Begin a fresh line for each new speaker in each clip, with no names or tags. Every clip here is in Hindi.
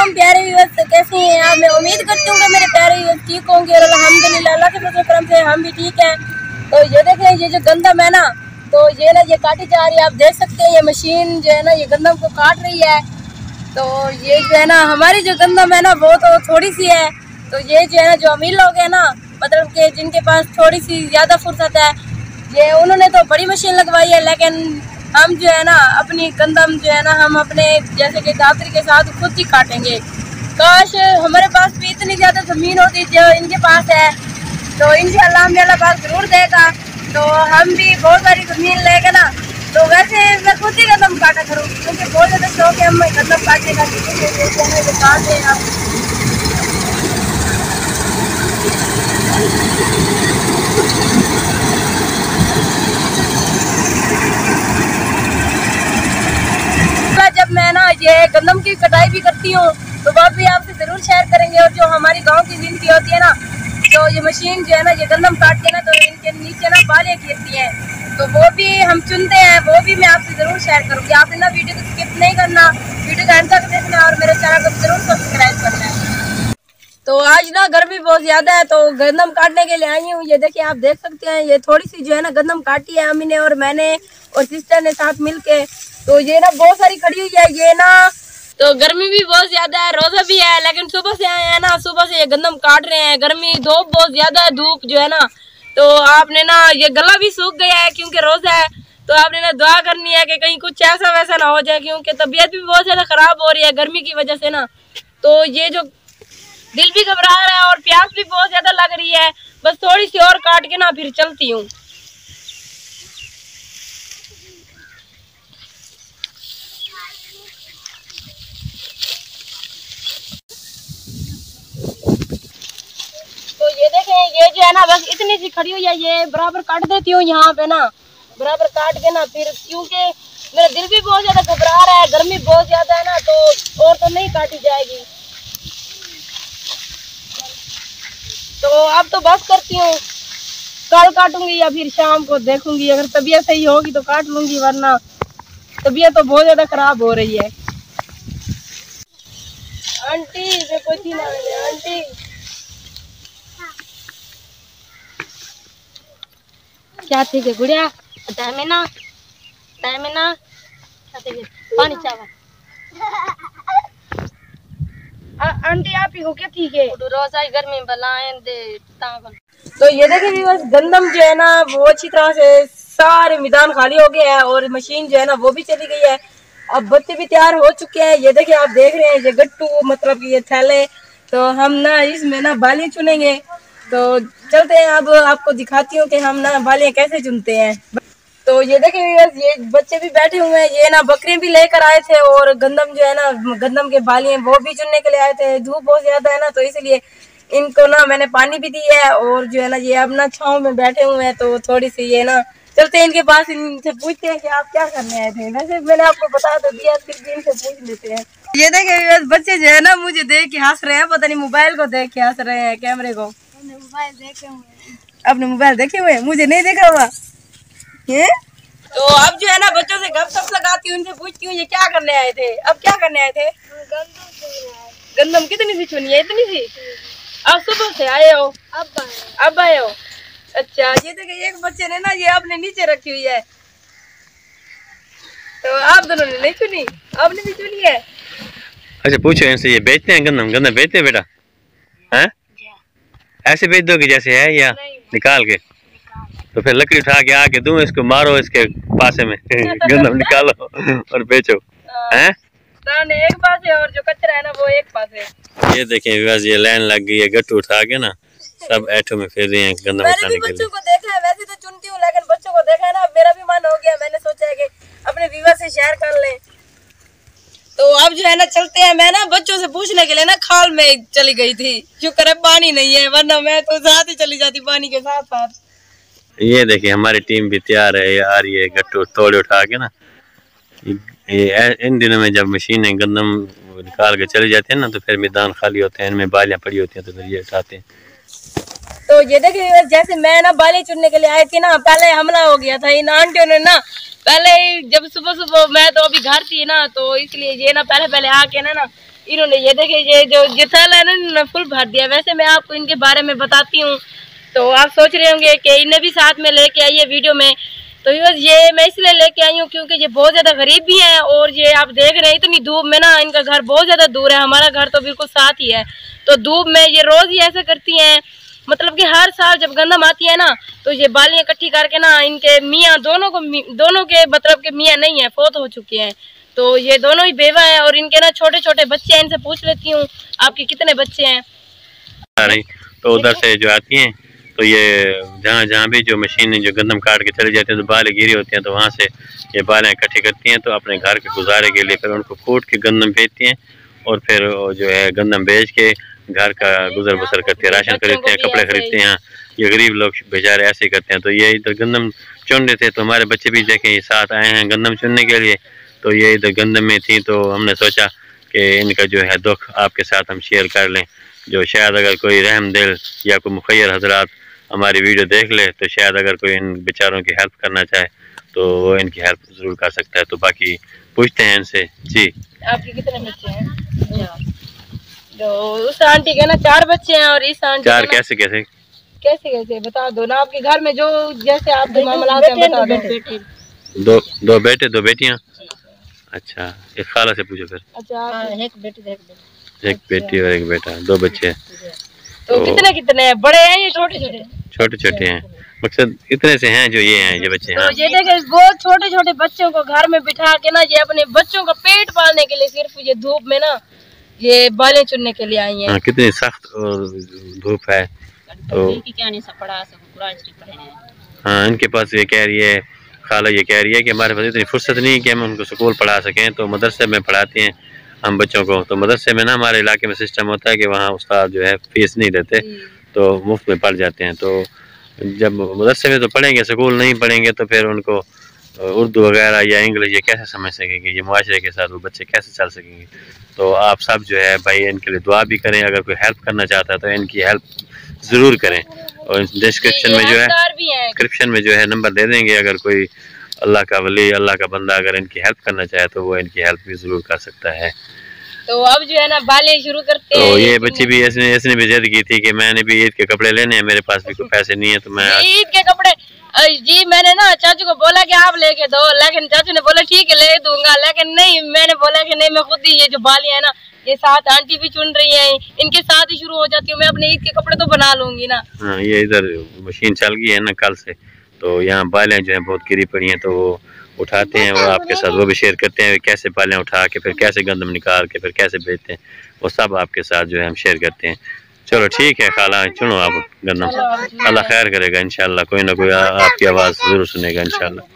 वालेकुम प्यारे व्यूअर्स, कैसे हैं आप? मैं उम्मीद करती हूँ कि मेरे प्यारे व्यूअर्स ठीक होंगे और अल्हम्दुलिल्लाह अल्लाह के फजल करम से हम भी ठीक हैं। तो ये देखें, ये जो गंदम है ना, तो ये ना ये काटी जा रही है। आप देख सकते हैं ये मशीन जो है ना ये गंदम को काट रही है। तो ये जो है ना हमारी जो गंदम है ना वो तो थोड़ी सी है। तो ये जो है ना जो अमीर लोग हैं ना, मतलब कि जिनके पास थोड़ी सी ज़्यादा फुर्सत है, ये उन्होंने तो बड़ी मशीन लगवाई है। लेकिन हम जो है ना अपनी गंदम जो है ना हम अपने जैसे कि दातरी के साथ खुद ही काटेंगे। काश हमारे पास भी इतनी ज़्यादा ज़मीन होती जो इनके पास है, तो इंशाल्लाह हमें अल्लाह पाक ज़रूर देगा। तो हम भी बहुत सारी ज़मीन लेके ना, तो वैसे मैं खुद ही गंदम काटा करूँ क्योंकि बहुत ज़्यादा शौक है हमें गंदम काटने का। काट दें आप। जब मैं ना ये गंदम की कटाई भी करती हूँ तो वह भी आपसे ज़रूर शेयर करेंगे। और जो हमारी गांव की ज़िंदगी होती है ना, तो ये मशीन जो है ना ये गंदम काट के ना तो इनके नीचे ना बालें गिरती हैं, तो वो भी हम चुनते हैं, वो भी मैं आपसे ज़रूर शेयर करूँगी। आपने ना वीडियो को स्किप नहीं करना, वीडियो का अंत तक देखना और मेरे चैनल को ज़रूर सब्सक्राइब करना है। तो आज ना गर्मी बहुत ज़्यादा है तो गंदम काटने के लिए आई हूँ। ये देखिए, आप देख सकते हैं ये थोड़ी सी जो है ना गंदम काटी है अम्मी ने और मैंने और सिस्टर ने साथ मिल के। तो ये ना बहुत सारी खड़ी हुई है ये ना। तो गर्मी भी बहुत ज्यादा है, रोजा भी है, लेकिन सुबह से आए हैं ना, सुबह से ये गंदम काट रहे हैं। गर्मी धूप बहुत ज्यादा है, धूप जो है ना, तो आपने ना ये गला भी सूख गया है क्योंकि रोजा है। तो आपने ना दुआ करनी है कि कहीं कुछ ऐसा वैसा ना हो जाए, क्योंकि तबीयत भी बहुत ज्यादा खराब हो रही है गर्मी की वजह से ना। तो ये जो दिल भी घबरा रहा है और प्यास भी बहुत ज्यादा लग रही है। बस थोड़ी सी और काट के ना फिर चलती हूँ। तो ये देखें, ये जो है ना बस इतनी सी खड़ी हुई है, ये बराबर काट देती हूँ यहाँ पे ना, बराबर काट के ना फिर, क्योंकि मेरा दिल भी बहुत ज्यादा घबरा रहा है, गर्मी बहुत ज्यादा है ना, तो और तो नहीं काटी जाएगी। तो अब तो बस करती हूँ, कल काटूंगी या फिर शाम को देखूंगी, अगर तबीयत सही होगी तो काट लूंगी, वरना तबीयत तो बहुत ज्यादा खराब हो रही है। आंटी से पूछी ना आंटी, क्या ठीक है गुड़िया? टाइम है ना पानी चावल। आंटी आप ही हो क्या? ठीक है, रोज आई गर्मी बलाएं दे तावन। तो ये देखिए बस गंदम जो है ना वो अच्छी तरह से सारे मैदान खाली हो गए हैं और मशीन जो है ना वो भी चली गई है। अब बच्चे भी तैयार हो चुके हैं। ये देखिए, आप देख रहे हैं ये गट्टू, मतलब कि ये थैले। तो हम ना इसमें ना बालियां चुनेंगे। तो चलते हैं, अब आपको दिखाती हूँ कि हम ना बालियां कैसे चुनते हैं। तो ये देखिए ये बच्चे भी बैठे हुए हैं, ये ना बकरी भी लेकर आए थे और गंदम जो है ना गंदम के बालियां वो भी चुनने के लिए आए थे। धूप बहुत ज्यादा है ना, तो इसलिए इनको ना मैंने पानी भी दिया है और जो है ना ये अब ना छांव में बैठे हुए हैं। तो थोड़ी सी ये ना चलते हैं इनके पास, इनसे पूछते हैं कि आप क्या करने आए थे। वैसे मैंने आपको बता तो दिया, फिर भी इनसे पूछ लेते हैं। ये देखिए बच्चे जो है ना मुझे देख के हंस रहे हैं, पता नहीं मोबाइल को देख के हंस रहे हैं, कैमरे को। मोबाइल देखे हुए, अपने मोबाइल देखे हुए, मुझे नहीं देखा हुआ है। तो अब जो है ना बच्चों से गपशप लगाती हूँ, इनसे पूछती हूँ ये क्या करने आए थे। अब क्या करने आए थे? गंदम कितनी सी चुनी है? इतनी सी? अब सुबह से आए हो? अब आए हो? अच्छा, ये देखिए एक बच्चे ने ना ये अपने नीचे रखी हुई है, तो आप दोनों ने नहीं चुनी, आपने भी चुनी है।
अच्छा पूछो इनसे, ये बेचते हैं गंदम? गंदम बेचते हैं बेटा? हैं? ऐसे बेच दोगे जैसे है या निकाल के? तो फिर लकड़ी उठा के आके दूं इसको, मारो इसके पासे में गंदम निकालो और बेचो। हैं?
एक पासे और जो कचरा है ना वो एक पासे।
ये देखें बस ये लाइन लग गई है, गट्टू उठा के ना सब ऐठों में फिर रहे हैं गंदम उठाने के लिए।
बच्चों को देखा है, वैसे तो चुनती हूँ लेकिन बच्चों को देखा है ना, मेरा भी मन हो गया। मैंने सोचा है कि अपने व्यूअर से शेयर कर लें। तो अब जो है ना चलते हैं। मैं ना बच्चों से पूछने के लिए ना खाल में चली गई थी, शुक्र है पानी नहीं है, वरना मैं तो साथ ही चली जाती पानी के साथ साथ।
ये देखिए हमारी टीम भी तैयार है, ये आ रही है गट्टू तोड़े उठा के ना। ये इन दिनों में जब मशीनें गंदम निकाल के चली जाती है ना, तो फिर मैदान खाली होते हैं, इनमें बालियां पड़ी होती हैं, तो फिर ये उठाते हैं।
तो ये देखिए जैसे मैं ना बाली चुनने के लिए आई थी ना, पहले हमला हो गया था इन आंटियों ने ना। पहले जब सुबह सुबह मैं तो अभी घर थी ना, तो इसलिए ये ना पहले आके ना इन्होंने ये देखे ये जो थैला है ना इन्होंने फुल भर दिया। वैसे मैं आपको इनके बारे में बताती हूँ तो आप सोच रहे होंगे कि इन्हें भी साथ में लेके आई है वीडियो में। तो ये मैं इसलिए लेके आई हूँ क्योंकि ये बहुत ज़्यादा गरीब भी हैं और ये आप देख रहे हैं इतनी धूप में ना इनका घर बहुत ज़्यादा दूर है, हमारा घर तो बिल्कुल साथ ही है। तो धूप में ये रोज़ ही ऐसा करती हैं, मतलब कि हर साल जब गंदम आती है ना तो ये बालियाँ इकट्ठी करके ना इनके मियाँ दोनों के मतलब के मियाँ नहीं है, फौत हो चुके हैं। तो ये दोनों ही बेवा है और इनके ना छोटे छोटे बच्चे हैं। इनसे पूछ लेती हूँ आपके कितने बच्चे हैं।
तो उधर से जो आती हैं तो ये जहाँ भी जो मशीनें जो गंदम काट के चले जाते हैं तो बालें गिरी होती हैं तो वहाँ से ये बालें इकट्ठी करती हैं। तो अपने घर के गुजारे के लिए फिर उनको कूट के गंदम बेचती हैं और फिर जो है गंदम बेच के घर का गुजर बसर करते हैं, राशन खरीदते हैं, कपड़े खरीदते हैं। ये गरीब लोग बेचारे ऐसे ही करते हैं। तो ये इधर गंदम चुन रहे थे तो हमारे बच्चे भी देखें ये साथ आए हैं गंदम चुनने के लिए। तो ये इधर गंदम में थी तो हमने सोचा कि इनका जो है दुख आपके साथ हम शेयर कर लें। जो शायद अगर कोई रहम दिल या कोई मुखैर हजरात हमारी वीडियो देख ले तो शायद अगर कोई इन बेचारों की हेल्प करना चाहे तो वो इनकी हेल्प ज़रूर कर सकता है। तो बाकी पूछते हैं इनसे। जी
आपके कितने बच्चे हैं? जो उस आंटी के ना 4 बच्चे हैं और इस आंटी
4 कैसे
बता दो ना। आपके घर में जो जैसे आप मामला बता दो।
2 बेटे 2 बेटियाँ। अच्छा एक खाला से पूछो फिर।
अच्छा
एक बेटी और एक बेटा, 2 बच्चे।
तो कितने हैं? बड़े हैं ये छोटे
छोटे हैं? मकसद इतने से हैं जो ये हैं ये बच्चे। हाँ
तो ये देखे बहुत छोटे छोटे बच्चों को घर में बिठा के ना ये अपने बच्चों का पेट पालने के लिए सिर्फ ये धूप में ना ये बालें चुनने के लिए आई हैं।
हाँ कितनी सख्त और धूप है। तो हाँ इनके पास ये कह रही है खाला, ये कह रही है कि हमारे पास इतनी फुर्सत नहीं कि हम उनको स्कूल पढ़ा सकें तो मदरसे में पढ़ाते हैं हम बच्चों को। तो मदरसे में ना हमारे इलाके में सिस्टम होता है कि वहाँ उस्ताद जो है फीस नहीं देते तो मुफ्त में पढ़ जाते हैं। तो जब मदरसे में तो पढ़ेंगे स्कूल नहीं पढ़ेंगे तो फिर उनको उर्दू वगैरह या इंग्लिश ये कैसे समझ सकेंगे, ये मुआशरे के साथ वो बच्चे कैसे चल सकेंगे। तो आप सब जो है भाई इनके लिए दुआ भी करें। अगर कोई हेल्प करना चाहता है तो इनकी हेल्प ज़रूर करें और डिस्क्रिप्शन में जो है नंबर दे देंगे। अगर कोई अल्लाह का वली अल्लाह का बंदा अगर इनकी हेल्प करना चाहे तो वो इनकी हेल्प भी ज़रूर कर सकता है।
तो अब जो है ना बालें शुरू करते हैं।
तो ये बच्ची भी इसने भी जिद की थी कि मैंने भी ईद के कपड़े लेने हैं, मेरे पास भी कोई पैसे नहीं है तो मैं
ईद के कपड़े जी मैंने ना चाचू को बोला कि आप लेके दो, लेकिन चाचू ने बोला ठीक है ले दूंगा, लेकिन नहीं मैंने बोला कि नहीं मैं खुद ही ये जो बालियां है ना ये साथ आंटी भी चुन रही है इनके साथ ही शुरू हो जाती हूँ मैं अपने ईद के कपड़े तो बना लूंगी ना।
हाँ ये इधर मशीन चल गई है ना कल से तो यहाँ बालें जो है बहुत गिरी पड़ी हैं तो वो उठाते हैं और आपके साथ वो भी शेयर करते हैं कैसे बालें उठा के फिर कैसे गंदम निकाल के फिर कैसे बेचते हैं वो सब आपके साथ जो है हम शेयर करते हैं। चलो ठीक है खाला चुनो आप गंदम, अल्लाह खैर करेगा इंशाल्लाह, कोई ना कोई आपकी आवाज़ ज़रूर सुनेगा इंशाल्लाह।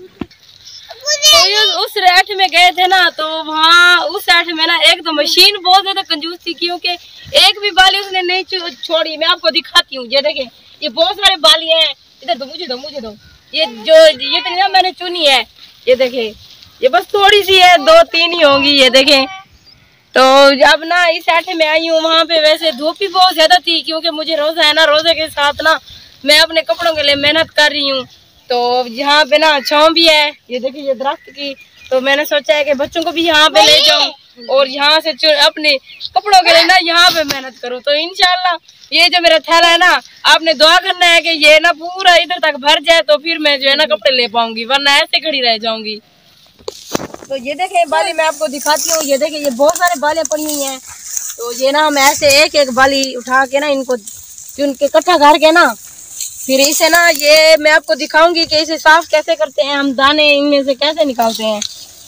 तो उस रैठ में गए थे ना तो वहाँ उस रैठ में ना एक तो मशीन बहुत ज्यादा कंजूस थी क्योंकि एक भी बाली उसने नहीं छोड़ी। मैं आपको दिखाती हूँ ये देखें ये बहुत सारे बाली हैं। इधर दो मुझे दो ये जो ये तो मैंने चुनी है ये देखें ये बस थोड़ी सी है 2-3 ही होंगी ये देखें। तो अब ना इस आटे में आई हूँ वहाँ पे वैसे धूप भी बहुत ज्यादा थी क्योंकि मुझे रोजा है ना, रोजे के साथ ना मैं अपने कपड़ों के लिए मेहनत कर रही हूँ। तो यहाँ पे ना छाँव भी है ये देखिए ये दरख्त की। तो मैंने सोचा है कि बच्चों को भी यहाँ पे ले जाऊँ और यहाँ से अपने कपड़ों के लिए ना यहाँ पे मेहनत करूँ। तो इंशाल्लाह ये जो मेरा थैला है ना आपने दुआ करना है कि ये ना पूरा इधर तक भर जाए तो फिर मैं जो है ना कपड़े ले पाऊंगी वरना ऐसे खड़ी रह जाऊंगी। तो ये देखें बाली मैं आपको दिखाती हूँ ये देखें ये बहुत सारे बालें पड़ी हुई हैं। तो ये ना हम ऐसे एक एक बाली उठा के ना इनको चुन के इकट्ठा करके ना फिर इसे ना ये मैं आपको दिखाऊंगी कि इसे साफ कैसे करते हैं हम, दाने इनमें से कैसे निकालते हैं।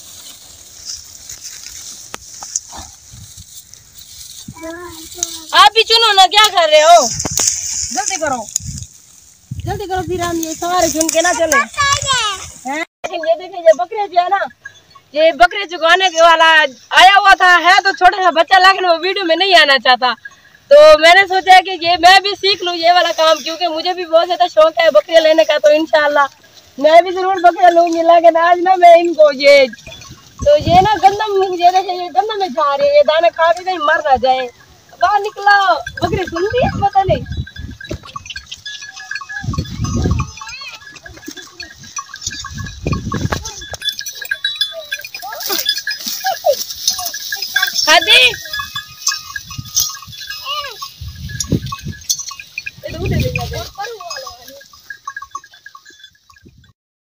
आप भी चुनो ना, क्या कर रहे हो, जल्दी करो फिर हम ये सारे चुन के ना चले हैं। ये देखें ये बकरे जो है ना ये बकरे चुकाने वाला आया हुआ था है तो छोटा सा बच्चा लेकिन वो वीडियो में नहीं आना चाहता। तो मैंने सोचा कि ये मैं भी सीख लूँ ये वाला काम क्योंकि मुझे भी बहुत ज्यादा शौक है बकरियां लेने का। तो इंशाल्लाह मैं भी जरूर बकरियां लूंगी लेकिन आज ना मैं इनको ये ना गंदम ये देखे ये गंदम में जा रहे हैं, ये दाने खा के कहीं मर ना जाए। बाहर निकला बकरी सुनती है पता नहीं। हादी गए।